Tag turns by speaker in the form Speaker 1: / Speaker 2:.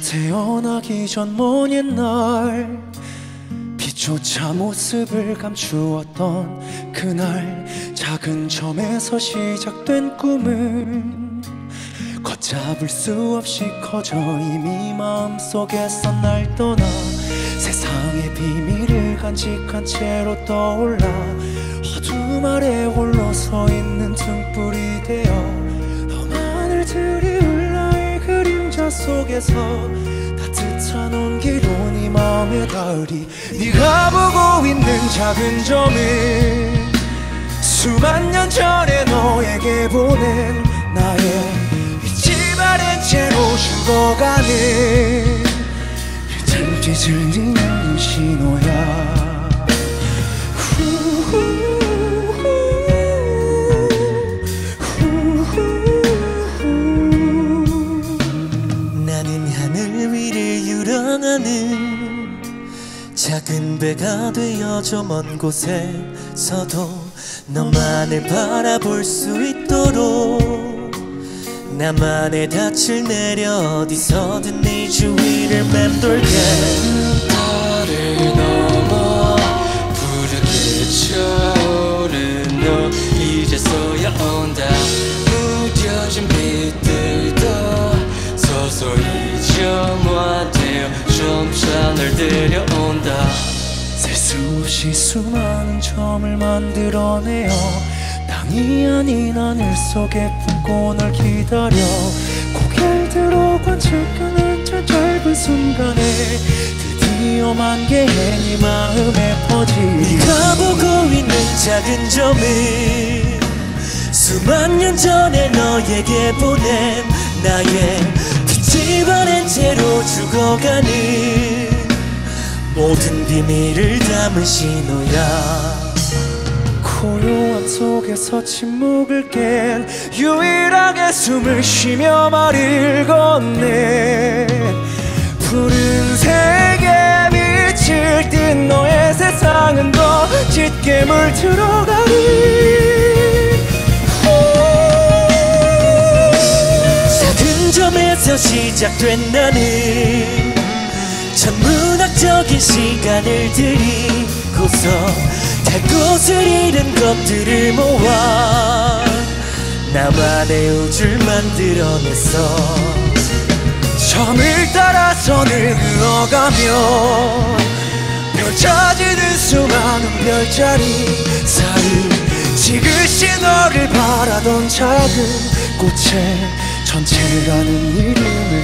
Speaker 1: 태어나기 전 먼 옛날 빛조차 모습을 감추었던 그날, 작은 점에서 시작된 꿈은 걷잡을 수 없이 커져 이미 마음속에서 날 떠나 세상의 비밀을 간직한 채로 떠올라 어둠 아래 홀로 서 있는 등불이 되어 너만을 나의 그림자 속에서 따뜻한 온기로 네 마음에 닿으리. 네가 보고 있는 작은 점은 수만 년 전에 너에게 보낸 나의 잊지 마른 채로 죽어가는 불빛을 띠는 신호야.
Speaker 2: 나는 하늘 위를 유랑하는 작은 배가 되어 저 먼 곳에서도 너만을 바라볼 수 있도록 나만의 닻을 내려 어디서든 네 주위를 맴돌게.
Speaker 3: 달을 넘어 푸르게 차오른 너 이제서야 온다. 무뎌진 빛들도 서서히 점화되어 점차 널 데려온다.
Speaker 1: 셀 수 없이 수많은 점을 만들어내어 땅이 아닌 하늘 속에 품고 널 기다려. 고개를 들어 관측하는 저 짧은 순간에 드디어 만개의 네 마음에 퍼지리.
Speaker 2: 네가 보고 있는 작은 점은 수만 년 전에 너에게 보낸 나의 빛이 바랜 채로 죽어가는 모든 비밀을 담은 신호야.
Speaker 1: 고요함 속에서 침묵을 깬 유일하게 숨을 쉬며 말을 건네. 푸른색의 빛을 띤 너의 세상은 더 짙게 물들어가니.
Speaker 2: 작은 점에서 시작된 나는 천문학적인 시간을 들이고서 갈 곳을 잃은 것들을 모아 나만의 우주를 만들어냈어.
Speaker 1: 점을 따라 선을 그어가면 펼쳐지는 수많은 별자리 사이 지그시 너를 바라던 작은 꽃의 전체라는 이름을